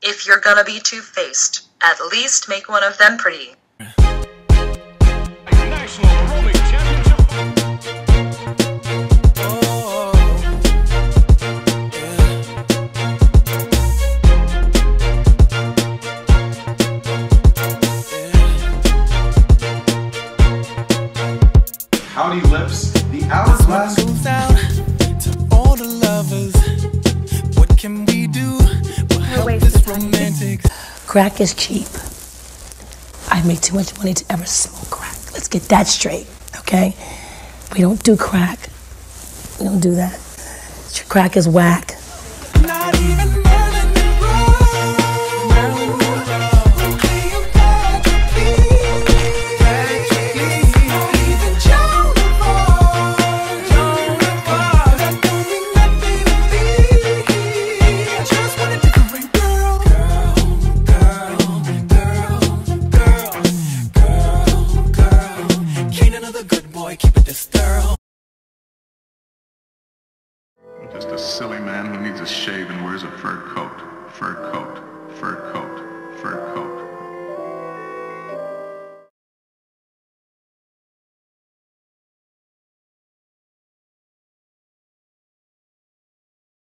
If you're gonna be two-faced, at least make one of them pretty. National Rolling Championship. Howdy Lips, the hourglass. Goes out to all the lovers. What can we do? We'll help this romantic. Crack is cheap. I make too much money to ever smoke crack. Let's get that straight, okay? We don't do crack. We don't do that. Crack is whack. Not even Marilyn Monroe. Marilyn Monroe. Okay, you got to be. Not even Joan of Arc. Joan of Arc. That don't mean nothing to me. I just want a different girl. Girl. Can't another good boy keep it this thorough. Just a silly man who needs a shave and wears a fur coat. Fur coat.